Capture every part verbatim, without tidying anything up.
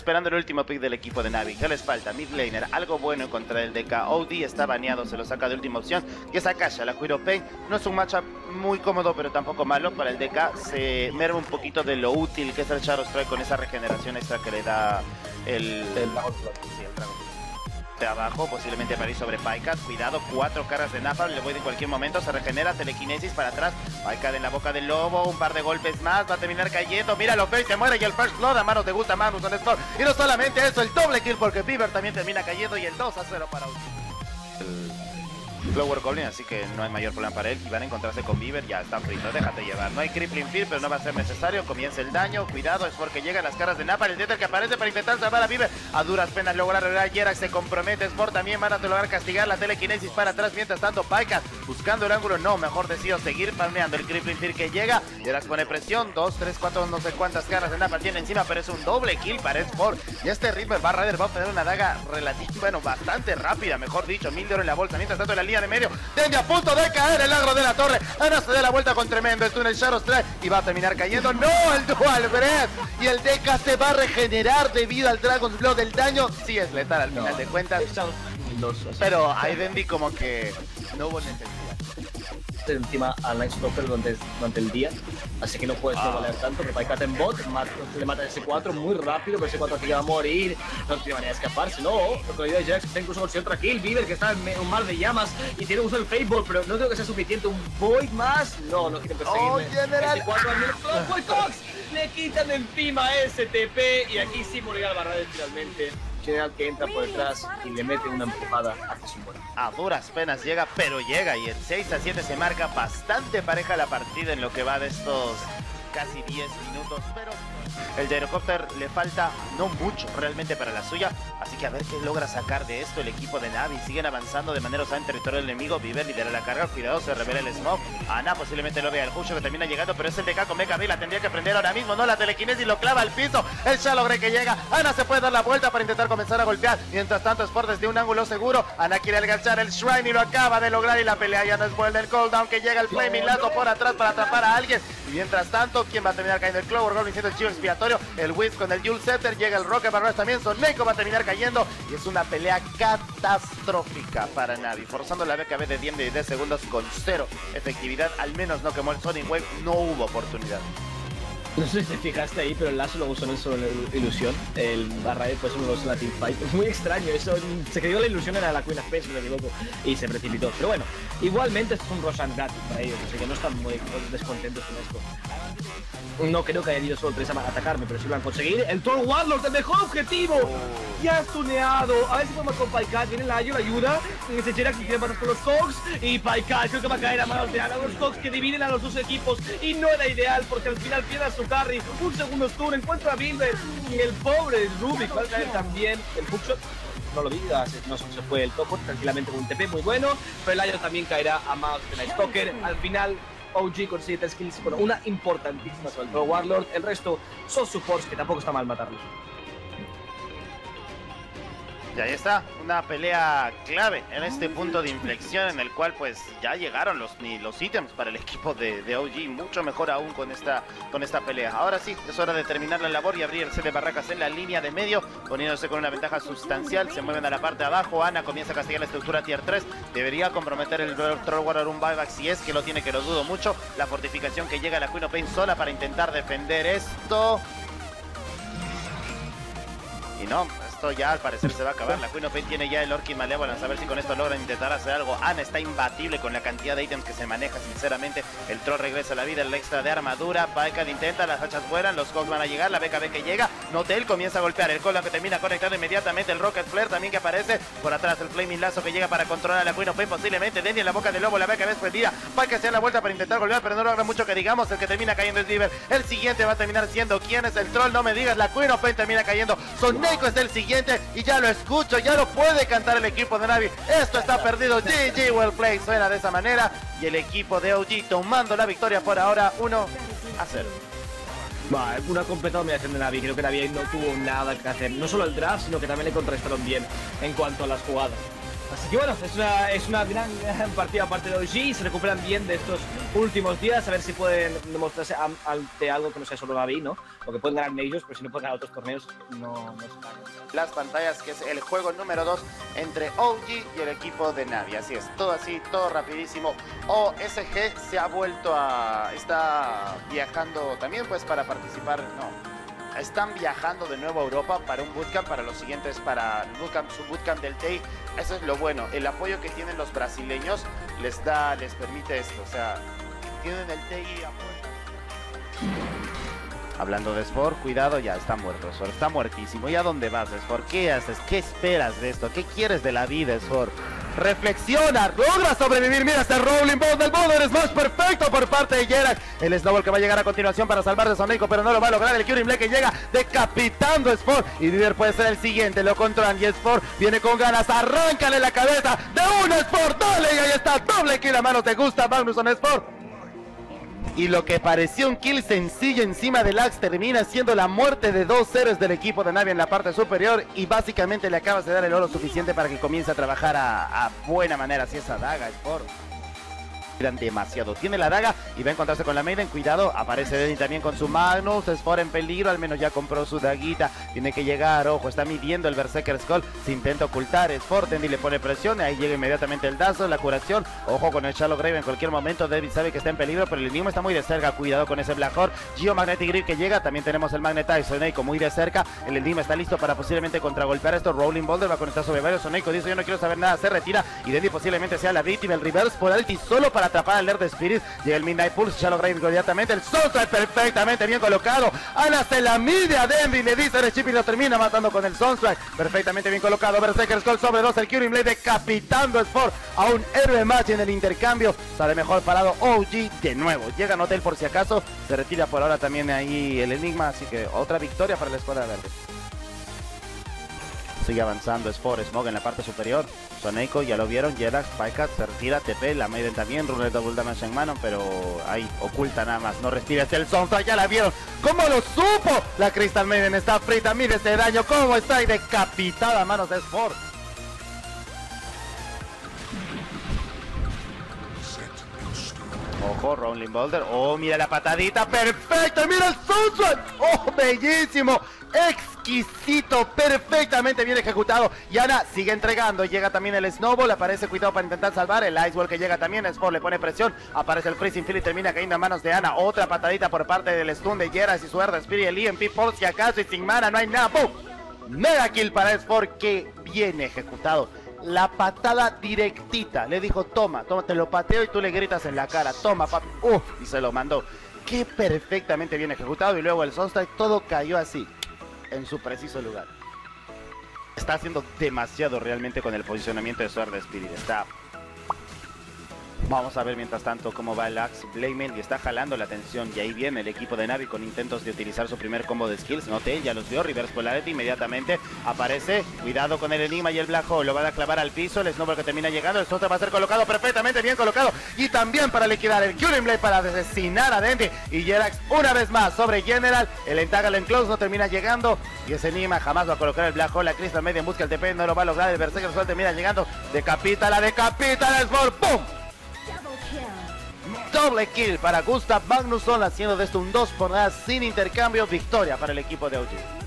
esperando el último pick del equipo de Navi. ¿Qué les falta? Mid laner, algo bueno contra el D K. O D está baneado, se lo saca de última opción. Y esa Akasha, la Hero Pain, no es un matchup muy cómodo, pero tampoco malo. Para el D K se merma un poquito de lo útil que es el Shadow Strike con esa regeneración extra que le da el... El Dragon Blood. Sí, el Dragon Blood. De abajo, posiblemente para ir sobre Paikat. Cuidado, cuatro caras de Napalm, le voy en cualquier momento, se regenera, telequinesis para atrás. Paikat en la boca del lobo, un par de golpes más, va a terminar cayendo. Míralo, Faye se muere y el First Blood a manos de Guta Magnus on Storm. Y no solamente eso, el doble kill porque Beaver también termina cayendo y el dos a cero para el Flower Goblin, así que no hay mayor problema para él. Y van a encontrarse con Beaver, ya está frito, déjate llevar. No hay Crippling Fear, pero no va a ser necesario. Comienza el daño, cuidado, es porque llegan las caras de Napalm. El Tether que aparece para intentar salvar a Beaver. A duras penas logra arreglar. Yerax se compromete, Sport también van a lograr castigar la telequinesis para atrás. Mientras tanto, Paikat buscando el ángulo, no, mejor decido seguir farmeando el Crippling Fear que llega. Yerax pone presión, dos, tres, cuatro, no sé cuántas caras de Napalm tiene encima, pero es un doble kill para Sport. Y este Reaper va Rider va a obtener una daga relativa, bueno, bastante rápida, mejor dicho, mil de oro en la bolsa. Mientras tanto, en la línea de medio, Dendi a punto de caer el agro de la torre. Ana se da la vuelta con tremendo esto en el Shadow Strike y va a terminar cayendo. ¡No! El Dual Breath. Y el D K se va a regenerar debido al Dragon's Blood. El daño sí es letal al final no, de cuentas. Pero hay Dendi como que no hubo necesidad. Encima al Night Stalker durante, durante el día, así que no puedes no valer tanto. Que Paikat en bot mat, le mata a ese cuatro muy rápido, pero ese cuatro aquí va a morir, no tiene manera de escaparse. No, lo que le digo Jax está incluso consigue otra kill. Beaver que está en un mar de llamas y tiene uso el Fateball, pero no creo que sea suficiente. Un Void más, no, no quieren perseguirme. ¡Oh, General! veinticuatro al Void Cox, le quitan de encima ese T P y aquí sí morirá el Barrades finalmente. General que entra por detrás y le mete una empujada hacia su muerte. A duras penas llega, pero llega y el seis a siete se marca bastante pareja la partida en lo que va de estos casi diez minutos, pero el Gyrocopter le falta no mucho realmente para la suya, así que a ver qué logra sacar de esto el equipo de Navi. Siguen avanzando de manera usada en territorio del enemigo. Beaver lidera la carga, cuidado, se revela el smoke. Ana posiblemente lo vea, el Jusho que termina llegando, pero es el D K con Mecha B, la tendría que prender ahora mismo, no, la telequinesis lo clava al piso, el Shalogre que llega, Ana se puede dar la vuelta para intentar comenzar a golpear, mientras tanto Sport desde un ángulo seguro, Ana quiere alcanzar el Shrine y lo acaba de lograr y la pelea ya no es buena, el cooldown que llega el Flaming Lazo por atrás para atrapar a alguien, y mientras tanto, ¿quién va a terminar cayendo? El Clover Goblin siendo el chivo expiatorio, el Wiz con el Dual Scepter, llega el Rocket Barras también, Soneko va a terminar cayendo y es una pelea catastrófica para Navi, forzando la B K B de diez de diez segundos con cero efectividad, al menos no quemó el Sonic Wave, no hubo oportunidad. No sé si te fijaste ahí, pero el lazo lo usó en su ilusión, el barra después uno lo usó en la teamfight, es muy extraño, eso se creyó la ilusión era la Queen of Pain, si no me equivoco, y se precipitó, pero bueno, igualmente esto es un Roshan gratis para ellos, así que no están muy descontentos con esto. No creo que hayan ido solo tres a atacarme, pero sí lo van a conseguir. El Thor Warlord, el mejor objetivo. Oh. Ya stuneado. A ver si podemos con Paikat. Viene la Ayo, la ayuda. Ese Jerax que quiere pasar con los Cogs. Y Paikat creo que va a caer a manos de Ana. Los Cogs que dividen a los dos equipos. Y no era ideal porque al final pierde a su carry. Un segundo turno. Encuentra a Beaver. Y el pobre Rubik va a caer también. El hookshot. No lo digas, no se fue el topo tranquilamente con un T P muy bueno. Pero el Ayo también caerá a manos de Night Stalker. Al final. O G consigue tres kills, bueno, una importantísima sobre el Pro Warlord, el resto son supports que tampoco está mal matarlos. Y ahí está, una pelea clave en este punto de inflexión en el cual pues ya llegaron los, ni los ítems para el equipo de, de O G, mucho mejor aún con esta, con esta pelea. Ahora sí, es hora de terminar la labor y abrirse de barracas en la línea de medio, poniéndose con una ventaja sustancial, se mueven a la parte de abajo, Ana comienza a castigar la estructura tier tres, debería comprometer el Troll Warrior un buyback si es que lo tiene, que lo dudo mucho, la fortificación que llega a la Queen of Pain sola para intentar defender esto. Y no, esto ya al parecer se va a acabar. La Queen of Pain tiene ya el Orchid Malevolence. A ver si con esto logran intentar hacer algo. Ana está imbatible con la cantidad de ítems que se maneja, sinceramente. El Troll regresa a la vida, el extra de armadura. Paikat intenta, las hachas vuelan, los Cogs van a llegar. La B K B que llega. Notel comienza a golpear. El Colan que termina conectando inmediatamente. El Rocket Flare también que aparece. Por atrás el Flaming Lazo que llega para controlar a la Queen of Pain. Posiblemente Dendi en la boca del lobo. La B K B es prendida. Paikat se da la vuelta para intentar golpear, pero no logra mucho que digamos. El que termina cayendo es Beaver. El siguiente va a terminar siendo ¿quién es el Troll? No me digas. La Queen of Pain termina cayendo. Soneko es el siguiente. Y ya lo escucho, ya lo puede cantar el equipo de Navi. Esto está perdido. G G well play, suena de esa manera. Y el equipo de O G tomando la victoria por ahora, uno a cero. Bah, una completa dominación de Navi. Creo que Navi no tuvo nada que hacer. No solo el draft, sino que también le contrarrestaron bien en cuanto a las jugadas. Así que bueno, es una, es una gran, gran partida aparte de O G. Se recuperan bien de estos últimos días, a ver si pueden demostrarse ante algo que no sea solo Navi, ¿no? Porque pueden ganar Majors, pero si no pueden ganar otros torneos, no, no se ganan. Las pantallas, que es el juego número dos entre O G y el equipo de Navi. Así es, todo así, todo rapidísimo. O S G se ha vuelto a... está viajando también pues para participar, no... Están viajando de nuevo a Europa para un bootcamp, para los siguientes, para el bootcamp, su bootcamp del T E I. Eso es lo bueno, el apoyo que tienen los brasileños les da, les permite esto, o sea, tienen el T E I apoyo. Hablando de Sport, cuidado, ya está muerto Sport, está muertísimo. ¿Y a dónde vas, Sport? ¿Qué haces? ¿Qué esperas de esto? ¿Qué quieres de la vida, Sport? Reflexiona, logra sobrevivir. Mira este rolling ball del Boulder Smash perfecto por parte de Jerax. El snowball que va a llegar a continuación para salvar de Sonico, pero no lo va a lograr. El Curing Blade que llega decapitando a Sport. Y Viver puede ser el siguiente, lo controlan. Y Sport viene con ganas, arráncale la cabeza de un Sport. Dale, y ahí está, doble kill a manos de Gustav Magnusson Sport. Y lo que pareció un kill sencillo encima del Axe termina siendo la muerte de dos héroes del equipo de Navi en la parte superior. Y básicamente le acabas de dar el oro suficiente para que comience a trabajar a, a buena manera. Si esa daga, Sport. Demasiado. Tiene la daga y va a encontrarse con la Maiden. Cuidado, aparece Dendy también con su Magnus. Sport en peligro, al menos ya compró su daguita. Tiene que llegar, ojo, está midiendo el Berserker Skull. Se intenta ocultar Sport, Dendy le pone presión. Ahí llega inmediatamente el Dazo, la curación. Ojo con el Shallow Grave en cualquier momento. David sabe que está en peligro, pero el enigma está muy de cerca. Cuidado con ese Black Horde. Geomagnetic Grip que llega. También tenemos el Magnetize. Soneiko muy de cerca. El enigma está listo para posiblemente contragolpear esto. Rolling Boulder va a conectar sobre varios. Soneiko dice: yo no quiero saber nada. Se retira. Y Dendy posiblemente sea la víctima. El Reverse por Alti solo para atrapar al Lord de Spirit. Llega el Midnight Pulse, Shallow Grave inmediatamente, el Sunstrike perfectamente bien colocado. Ana se la mide a Dendy, le dice el chip y lo termina matando con el Sunstrike. Perfectamente bien colocado, Berserker Skull sobre dos, el Curing Blade decapitando a Sport a un héroe match en el intercambio. Sale mejor parado O G de nuevo. Llega Notel por si acaso, se retira por ahora también ahí el enigma, así que otra victoria para la escuadra verde. Sigue avanzando Sport, Smog en la parte superior. Soneiko, ya lo vieron, Jerax, Pycat, se retira, T P, la Maiden también, Runner Double Damage en mano, pero ahí oculta nada más, no respira, es el Sunstrike, ya la vieron, ¿cómo lo supo? La Crystal Maiden está frita, mire este daño, cómo está y decapitada a manos de Sport. Ojo, Rolling Boulder, oh, mira la patadita, perfecto, mira el Sunstrike, oh, bellísimo, exquisito, perfectamente bien ejecutado. Y Ana sigue entregando, llega también el Snowball, aparece cuidado para intentar salvar, el Ice Wall que llega también, Sport le pone presión, aparece el Freezing Field y termina cayendo a manos de Ana, otra patadita por parte del Stun de Jerax y su Herda Spirit, el E M P por si acaso y sin mana, no hay nada, ¡pum! Mega kill para Sport, que bien ejecutado. La patada directita, le dijo: toma, toma, te lo pateo y tú le gritas en la cara, toma papi, uff, y se lo mandó. Qué perfectamente bien ejecutado. Y luego el Sunstrike, todo cayó así, en su preciso lugar. Está haciendo demasiado realmente con el posicionamiento de su Herda Spirit, está... Vamos a ver mientras tanto cómo va el Axe Blaming, y está jalando la atención. Y ahí viene el equipo de Navi con intentos de utilizar su primer combo de skills. Note, ya los vio, Reverse Polarity inmediatamente aparece. Cuidado con el Enigma y el Black Hole, lo van a clavar al piso. El Snowball que termina llegando, el Sunstrike va a ser colocado perfectamente bien colocado. Y también para liquidar el Curing Blade para asesinar a Dendy. Y Jerax una vez más sobre General. El Entangle en Close no termina llegando. Y ese Enigma jamás va a colocar el Black Hole. La Crystal Media en busca del T P, no lo va a lograr. El Berserker Skull termina llegando. Decapita la decapita la Sport. ¡Pum! Doble kill para Gustav Magnusson, haciendo de esto un dos por nada sin intercambio. Victoria para el equipo de O G.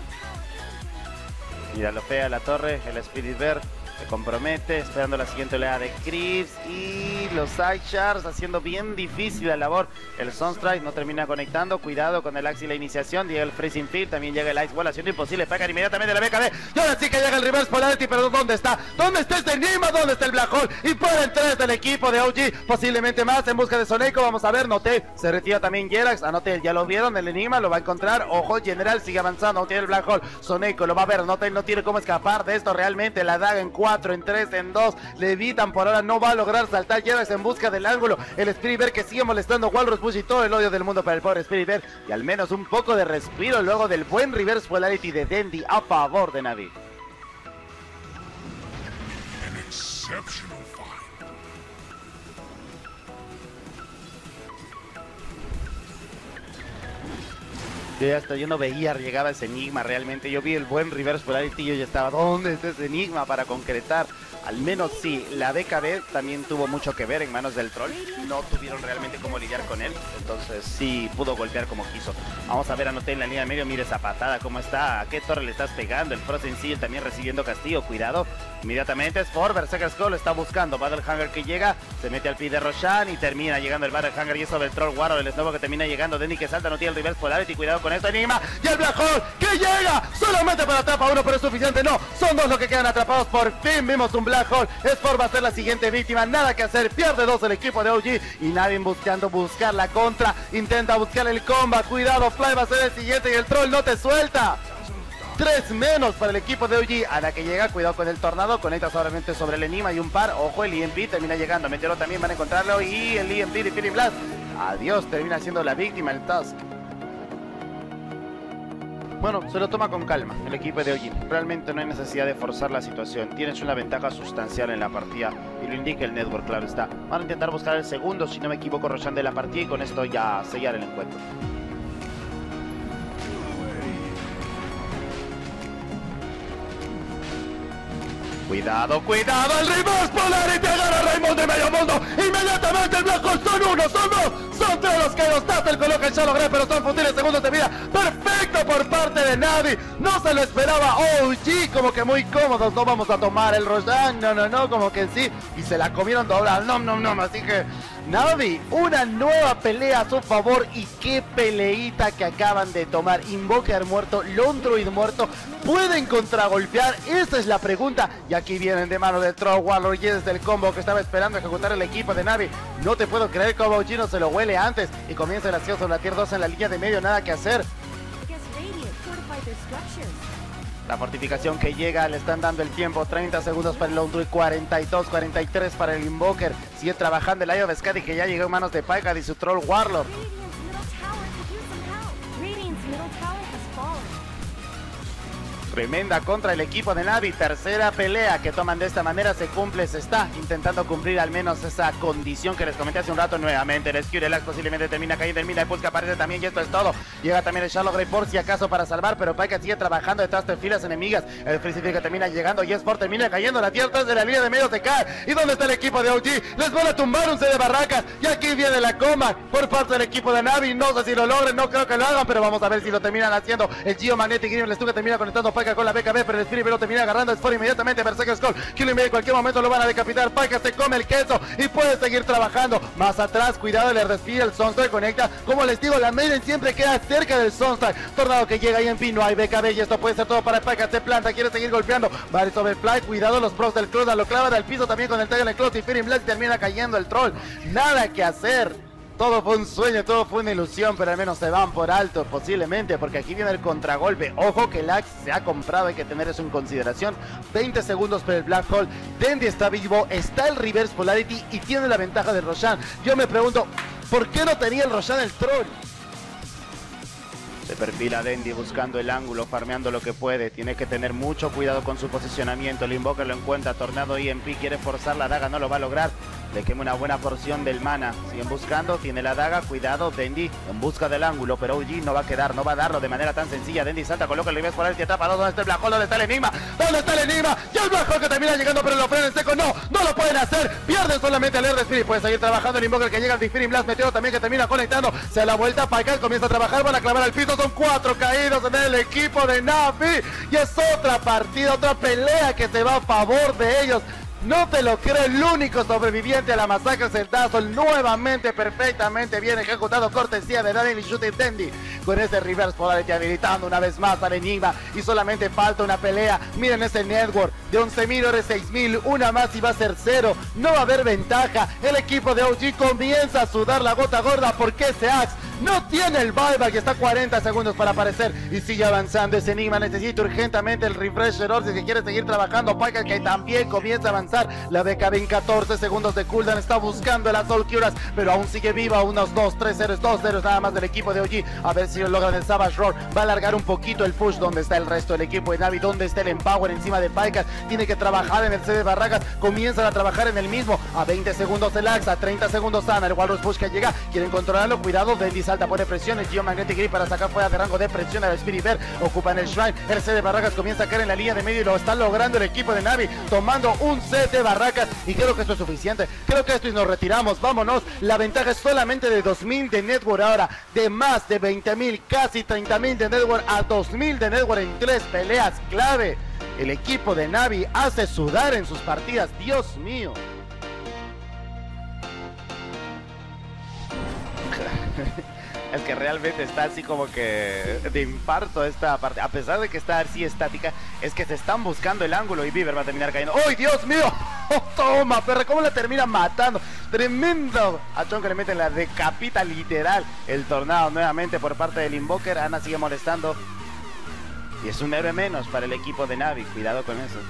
Mira, lo fea la torre, el Spirit Bear se compromete, esperando la siguiente oleada de creeps. Y los Side Shards haciendo bien difícil la labor. El Sunstrike no termina conectando. Cuidado con el Axe y la iniciación. Llega el Freezing Field, también llega el Ice Wall haciendo imposible. Pagan inmediatamente la B K B. Y ahora sí que llega el Reverse Polarity, pero ¿dónde está? ¿Dónde está este Enigma? ¿Dónde está el Black Hole? Y pueden tres del equipo de O G, posiblemente más en busca de Soneiko. Vamos a ver, Note, se retira también Jerax. Anote, ya lo vieron, el Enigma lo va a encontrar. Ojo, General sigue avanzando, no tiene el Black Hole. Soneiko lo va a ver, Note no tiene cómo escapar de esto realmente. La daga en cuatro, en tres, en dos. Le evitan por ahora, no va a lograr saltar. Jerax en busca del ángulo. El Spirit Bear que sigue molestando Walrus Bush y todo el odio del mundo para el pobre Spirit Bear. Y al menos un poco de respiro luego del buen Reverse Polarity de Dendy a favor de Navi. Yo ya hasta yo no veía, llegaba ese Enigma realmente. Yo vi el buen Reverse Polarity y yo ya estaba, ¿dónde está ese Enigma para concretar Al menos sí, la B K B también tuvo mucho que ver en manos del troll. No tuvieron realmente cómo lidiar con él. Entonces sí pudo golpear como quiso. Vamos a ver a Noté en la línea de medio. Mire esa patada, cómo está. ¿A qué torre le estás pegando? El Frozen Seal también recibiendo castigo. Cuidado. Inmediatamente es for Berserker Skull. Está buscando Battle Hunger que llega. Se mete al pie de Roshan y termina llegando el Battle Hunger. Y es sobre el troll Warrior. El Snobo que termina llegando. Dendy que salta. No tiene el Reverse Polarity. Cuidado con esto. Enigma. Y el Black Hole que llega. Solamente para atrapa uno, pero es suficiente. No, son dos los que quedan atrapados. Por fin vimos un Black Hole. Es for va a ser la siguiente víctima. Nada que hacer. Pierde dos el equipo de O G. Y nadie buscando buscar la contra. Intenta buscar el comba. Cuidado. Fly va a ser el siguiente. Y el troll no te suelta. Tres menos para el equipo de O G. A la que llega, cuidado con el tornado. Conecta solamente sobre el Enigma y un par. Ojo, el E M P termina llegando. Meteoro también van a encontrarlo. Y el E M P de Feeling Blast. Adiós, termina siendo la víctima el Tusk. Bueno, se lo toma con calma el equipo de O G. Realmente no hay necesidad de forzar la situación. Tienes una ventaja sustancial en la partida. Y lo indica el network, claro está. Van a intentar buscar el segundo, si no me equivoco, Roshan de la partida. Y con esto ya sellar el encuentro. Cuidado, cuidado, el Reverse Polarity agarra a Raymond de medio mundo. Inmediatamente el Black Hole son uno, son dos, son tres los que los Tassel coloca el Shallow Grave, pero son futiles segundos de vida. Perfecto por parte de Navi. No se lo esperaba O G, como que muy cómodos. No vamos a tomar el Roshan, no, no, no, como que sí. Y se la comieron doblada, no, no, no, así que Navi, una nueva pelea a su favor. Y qué peleita que acaban de tomar. Invoker muerto, Lone Druid muerto. ¿Pueden contragolpear? Esa es la pregunta. Y aquí vienen de mano del Troll Warlord y es el combo que estaba esperando ejecutar el equipo de Navi. No te puedo creer cómo O G no se lo huele antes. Y comienza el acción sobre la tier dos en la línea de medio, nada que hacer. La fortificación que llega, le están dando el tiempo. treinta segundos para el Lone Druid, cuarenta y dos, cuarenta y tres para el Invoker. Sigue trabajando el Eye of Skadi que ya llegó en manos de Pykad y su Troll Warlord. Tremenda contra el equipo de Navi. Tercera pelea que toman de esta manera. Se cumple, se está intentando cumplir al menos esa condición que les comenté hace un rato. Nuevamente el Skew Relax posiblemente termina cayendo. El Mina de Pulse que aparece también y esto es todo. Llega también el Shallow Grave por si acaso para salvar, pero Pykad sigue trabajando detrás de filas enemigas. El Freezy que termina llegando y Sport termina cayendo. La tier tres de la línea de medio se cae. ¿Y dónde está el equipo de O G? Les van a tumbar un C de barracas. Y aquí viene la coma por parte del equipo de Navi. No sé si lo logren, no creo que lo hagan, pero vamos a ver si lo terminan haciendo. El Geomagnetic Grim, el Stu que termina conectando Pykad con la B K B, pero el Spirit lo termina agarrando. Es for inmediatamente Berserker Skull. Killing en cualquier momento lo van a decapitar. Pykad se come el queso y puede seguir trabajando. Más atrás, cuidado, le respira el Sunstrike, conecta. Como les digo, la Maiden siempre queda cerca del Sunstrike. Tornado que llega y en fin, no hay B K B y esto puede ser todo para Pykad. Se planta, quiere seguir golpeando. Vale sobre el Fly, cuidado los pros del Cloud, lo clavan al piso también con el tag en el Cloud y Fearing Blast termina cayendo el Troll. Nada que hacer. Todo fue un sueño, todo fue una ilusión, pero al menos se van por alto, posiblemente, porque aquí viene el contragolpe. Ojo que el Axe se ha comprado, hay que tener eso en consideración. veinte segundos para el Black Hole. Dendy está vivo, está el Reverse Polarity y tiene la ventaja de Roshan. Yo me pregunto, ¿por qué no tenía el Roshan el Troll? Se perfila Dendy buscando el ángulo, farmeando lo que puede. Tiene que tener mucho cuidado con su posicionamiento. El Invoker lo encuentra, Tornado E M P quiere forzar la daga, no lo va a lograr. Le quema una buena porción del mana. Siguen buscando, tiene la daga, cuidado, Dendy en busca del ángulo, pero O G no va a quedar, no va a darlo de manera tan sencilla. Dendy salta, coloca el reverse por el que atrapa dos. ¿Dónde está el Black Hole? ¿Dónde está el Enigma? ¿Dónde está el Enigma? Y el Black Hole que termina llegando, pero lo frena en seco. No, no lo pueden hacer. Pierden solamente el Air Spirit. Puede seguir trabajando el Invoker que llega al Fearing Blast. Meteoro también que termina conectando. Se da la vuelta, Pykad comienza a trabajar, van a clavar al piso. Son cuatro caídos en el equipo de Navi. Y es otra partida, otra pelea que se va a favor de ellos. No te lo creo, el único sobreviviente a la masacre es el Dazzle, nuevamente perfectamente bien ejecutado, cortesía de Daniel y Shooting Dendy, con ese Reverse Polarity habilitando una vez más al Enigma, y solamente falta una pelea. Miren ese network de once mil ahora seis mil, una más y va a ser cero, no va a haber ventaja. El equipo de O G comienza a sudar la gota gorda porque ese Axe no tiene el buyback y está cuarenta segundos para aparecer y sigue avanzando. Ese Enigma necesita urgentemente el Refresher Orb si quiere seguir trabajando. Pykad que también comienza a avanzar. La B K B en catorce segundos de cooldown está buscando el Soul Curas, pero aún sigue viva. Unos dos, tres ceros, dos ceros nada más del equipo de O G. A ver si lo logran el Savage Roar. Va a alargar un poquito el push. ¿Dónde está el resto del equipo de Navi? ¿Dónde está el Empower encima de Pykad? Tiene que trabajar en el C de Barracas. Comienzan a trabajar en el mismo. A veinte segundos el Axe, a treinta segundos Ana. El Walrus Push que llega. Quieren controlarlo. Cuidado. Dendy salta, pone presión. El Geomagnetic Grip para sacar fuera de rango de presión al Spirit Bear. Ocupan el Shrine. El C de Barracas comienza a caer en la línea de medio y lo está logrando el equipo de Navi. Tomando un C set de Barracas y creo que esto es suficiente. Creo que esto y nos retiramos, vámonos. La ventaja es solamente de dos mil de network ahora, de más de veinte mil, casi treinta mil de network a dos mil de network en tres peleas clave. El equipo de Navi hace sudar en sus partidas, Dios mío. Es que realmente está así como que de infarto esta parte. A pesar de que está así estática, es que se están buscando el ángulo y Bieber va a terminar cayendo. ¡Ay, Dios mío! Oh, toma, perra, ¿cómo la termina matando? Tremendo achón que le meten, la decapita literal. El tornado nuevamente por parte del Invoker. Ana sigue molestando. Y es un héroe menos para el equipo de Navi. Cuidado con eso.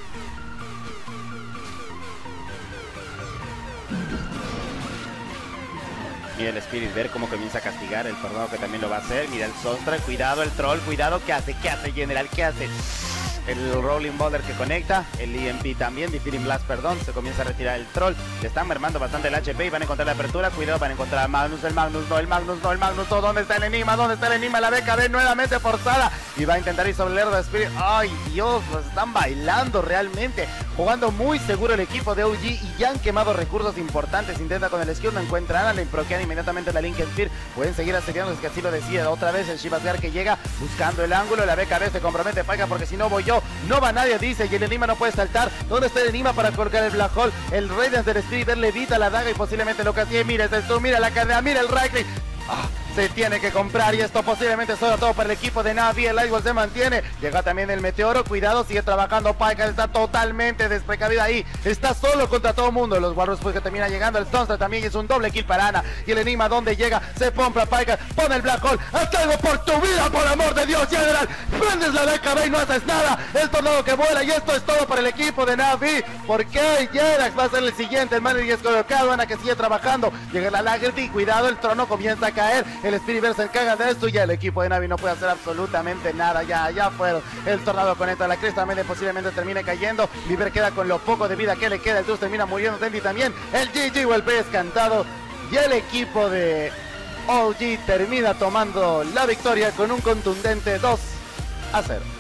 Mira el Spirit, ver cómo comienza a castigar el tornado, que también lo va a hacer. Mira el Sostra, cuidado el troll, cuidado. ¿Qué hace? ¿Qué hace General? ¿Qué hace? El Rolling Boulder que conecta, el E M P también, Differing Blast, perdón, se comienza a retirar el troll. Le están mermando bastante el H P y van a encontrar la apertura. Cuidado, van a encontrar a Magnus, el Magnus, no, el Magnus, no, el Magnus, no. ¿Dónde está el enigma? ¿Dónde está el enigma? La B K B nuevamente forzada y va a intentar ir sobre el Herdo Spirit. Ay, Dios, los están bailando realmente, jugando muy seguro el equipo de O G y ya han quemado recursos importantes. Intenta con el skill, no encuentra nada, le proquean inmediatamente la Link Spear. Pueden seguir asediando, es que así lo decide. Otra vez el Shivasgar que llega buscando el ángulo. La B K B se compromete, Paika, porque si no voy yo, no va nadie, dice, y el enigma no puede saltar. ¿Dónde está el enigma para colocar el Black Hole? El Radiance del Spirit le evita la daga y posiblemente lo que tiene. Mira esto, mira la cadena, mira el right click. Ah, se tiene que comprar y esto posiblemente sobre todo para el equipo de Navi. El Lightwall se mantiene, llega también el Meteoro, cuidado, sigue trabajando Paika, está totalmente desprecavida ahí, está solo contra todo el mundo. Los Warriors pues que termina llegando, el Stonster también es un doble kill para Ana. Y el enigma donde llega, se compra Paika, pone el Black Hole, haz algo por tu vida, por amor de Dios, General, prendes la B K B y no haces nada. El tornado que vuela y esto es todo para el equipo de Navi, porque Jerax va a ser el siguiente, el manager es colocado, Ana que sigue trabajando, llega la Lagerty, cuidado, el trono comienza a caer, el Spirit se encarga de esto y ya el equipo de Navi no puede hacer absolutamente nada. Ya, ya fueron. El tornado conecta a la cresta, también posiblemente termine cayendo. Viver queda con lo poco de vida que le queda. El Dust termina muriendo. Tendy también. El G G golpe es cantado y el equipo de O G termina tomando la victoria con un contundente dos a cero.